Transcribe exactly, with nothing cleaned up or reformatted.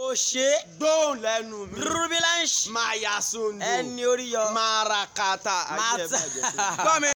Kò ṣe. Gbóhùn lẹ́nu mi. Rubilanche. Maya sundu. Ẹni orí yọ. Marakata. Mata. Come